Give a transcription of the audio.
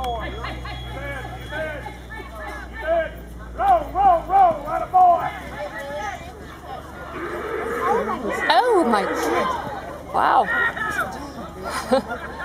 boy. You did. Roll, roll, roll. What a boy. Oh my God. Wow.